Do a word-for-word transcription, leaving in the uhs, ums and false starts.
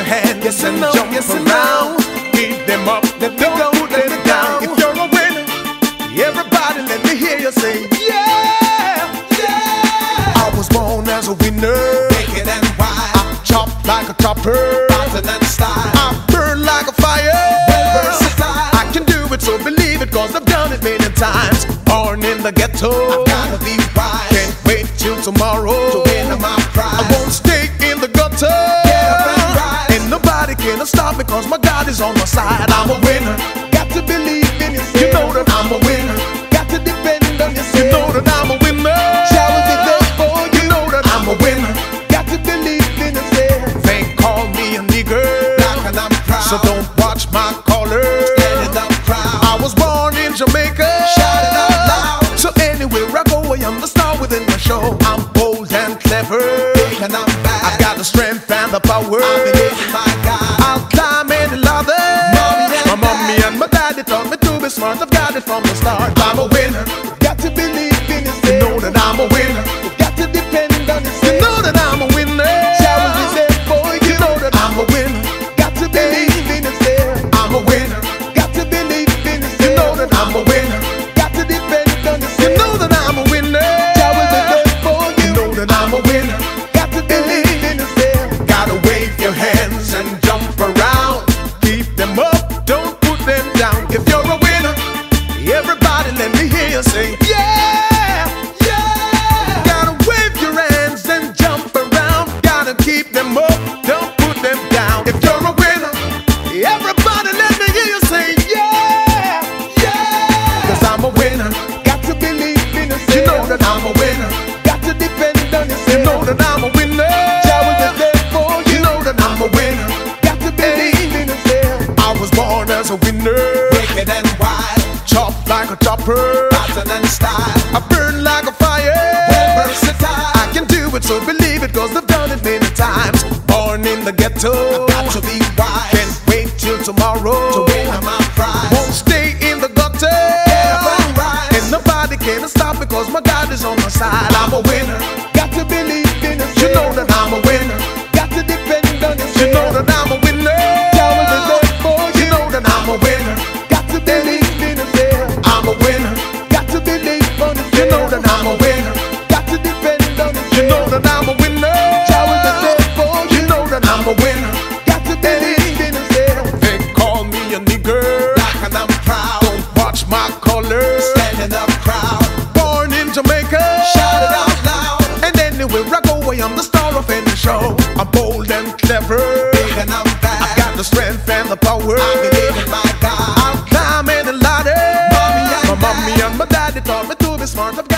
hands yes and no, jump yes around. Keep them up, Let don't go, put them down. If you're a winner, everybody let me hear you say, yeah, yeah. I was born as a winner, Naked and wild, I chop like a chopper, Rotten and style, I burn like a fire. well versatile. I can do it, so believe it, cause I've done it many times. Born in the ghetto, I've gotta be wise, can't wait till tomorrow to win my prize. I won't stay in the gutter, Get up and rise. and nobody can stop me, cause my God is on my side. I'm a winner, got to believe in yourself. You know that I'm a winner, got to depend on yourself. You know that I'm a winner, Shall we be there for you? you know that I'm a winner, got to believe in yourself. They call me a nigger, Black and I'm proud, so don't watch my color. stand up proud, I was born in Jamaica, shout it out loud. so anywhere I go, I am the star within the show. I'm bold and clever, Big and I'm bad, I've got the strength and the power. I believe in my God. I'll climb any ladder. Mommy and My mommy and my daddy taught me to be smart. I've got it from the start. I'm a winner, got to believe in yourself. You know that I'm a winner, Got to depend on you yourself. know that I'm a winner. Shall we be there for you? You know that I'm a winner, Got to believe in yourself. I'm a winner. Got to believe in yourself. You know that I'm a winner, Got to depend on yourself. you know that I'm a winner. Shall we be there for you? You know that I'm a winner. Got to believe in yourself. Gotta wave your hands and jump around. Keep them up, don't put them down. If you're a winner, everybody let me hear you say, yeah, yeah. Gotta wave your hands and jump around. Gotta keep them up, don't put them down. If you're a winner, everybody let me hear you say, yeah, yeah. Cause I'm a winner, Got to believe in yourself. you know that I'm a winner. Got to depend on yourself. You know that I'm a winner. Shall we be there for you? You know that I'm a winner. Got to believe in yourself. I was born as a winner, Naked and wild, chop like a chopper, Rotten and style, I burn like a fire. well versatile. I can do it, so believe it, cause I've done it many times. Born in the ghetto, Got to be wise, can't wait till tomorrow. to win my prize. Won't stay in the gutter, Get up and rise. and nobody can stop me, cause my God is on my side. I'm a winner, Got to believe in yourself. you know that I'm a winner. Got to depend on yourself. You know that I'm a winner. Shall we be there for you? You know that I'm a winner. Got to believe in yourself. I'm a winner. Got to believe on yourself. You know that I'm a winner. Got to depend on yourself. You know that I'm a winner. Shall we be there for you? You know that I'm a winner. Got to believe in yourself. They call me a nigger. Black and I'm proud, Don't watch my color. standing up proud, Born in Jamaica. shout it out loud. And anywhere I go, I am the star of any show. I'm bold and clever. Big and I'm bad, I've got the strength and the power. I believe in my God. I'll climb any ladder. Mommy and my mommy and my daddy taught me to be smart. I've got